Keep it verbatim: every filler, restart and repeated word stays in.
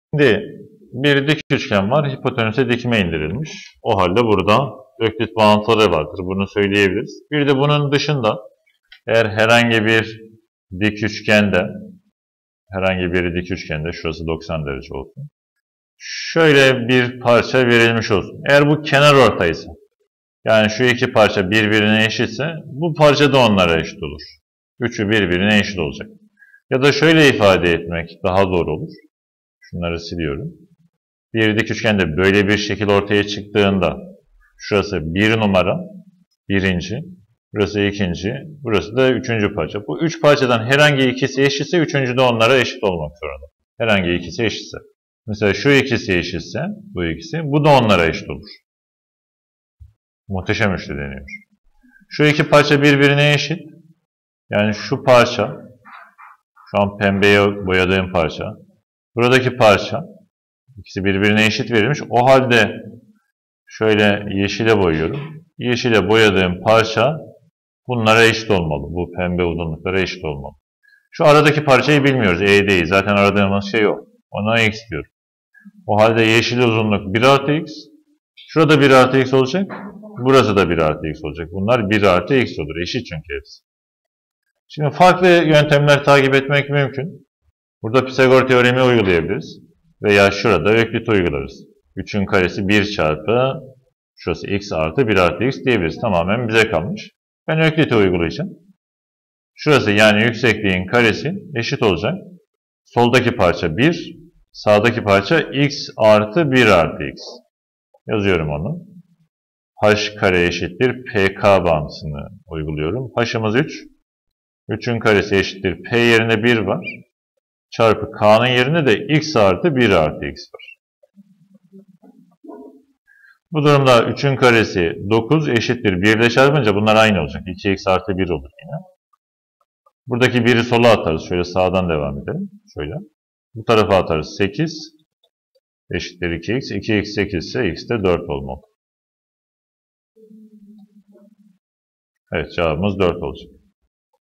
Şimdi bir dik üçgen var. Hipotenüse dikme indirilmiş. O halde burada Öklit bağıntıları vardır. Bunu söyleyebiliriz. Bir de bunun dışında eğer herhangi bir dik üçgende herhangi bir dik üçgende şurası doksan derece olsun. Şöyle bir parça verilmiş olsun. Eğer bu kenar ortaysa, yani şu iki parça birbirine eşitse bu parça da onlara eşit olur. Üçü birbirine eşit olacak. Ya da şöyle ifade etmek daha doğru olur. Şunları siliyorum. Bir dik üçgende böyle bir şekil ortaya çıktığında şurası bir numara, birinci, burası ikinci, burası da üçüncü parça. Bu üç parçadan herhangi ikisi eşitse üçüncü de onlara eşit olmak zorunda. Herhangi ikisi eşitse. Mesela şu ikisi eşitse, bu ikisi, bu da onlara eşit olur. Muhteşem üçlü deniyor. Şu iki parça birbirine eşit. Yani şu parça, şu an pembeye boyadığım parça, buradaki parça, ikisi birbirine eşit verilmiş. O halde şöyle yeşile boyuyorum. Yeşile boyadığım parça bunlara eşit olmalı. Bu pembe uzunluklara eşit olmalı. Şu aradaki parçayı bilmiyoruz. E değil. Zaten aradığımız şey yok. Ona x diyorum. O halde yeşil uzunluk bir artı x. Şurada bir artı x olacak. Burası da bir artı x olacak. Bunlar bir artı x olur. Eşit çünkü hepsi. Şimdi farklı yöntemler takip etmek mümkün. Burada Pisagor teoremi uygulayabiliriz. Veya şurada Öklit uygularız. üçün karesi bir çarpı şurası x artı bir artı x diyebiliriz. Tamamen bize kalmış. Ben Öklit'i uygulayacağım. Şurası yani yüksekliğin karesi eşit olacak. Soldaki parça bir, sağdaki parça x artı bir artı x. Yazıyorum onu. H kare eşittir pk bağıntısını uyguluyorum. H'ımız üç. üçün karesi eşittir p yerine bir var. Çarpı k'nın yerine de x artı bir artı x var. Bu durumda üçün karesi dokuz eşittir bir ile çarpınca bunlar aynı olacak. iki x artı bir olur yine. Buradaki biri sola atarız. Şöyle sağdan devam edelim. Şöyle. Bu tarafa atarız. sekiz eşittir iki x. iki x sekiz ise x de dört olmalı. Evet, cevabımız dört olacak.